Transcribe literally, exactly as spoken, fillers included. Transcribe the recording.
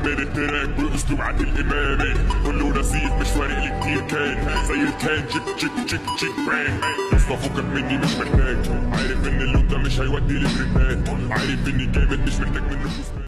بعمل التراك باسلوب عادل امامي، كله رصيف مش فارق لي كتير كان زي الكان تشيك تشيك تشيك تشيك بانج. يسطا فكك مني مش محتاج، عارف ان اللون ده مش هيودي لي ترندات، عارف اني جامد مش محتاج منه فلوس.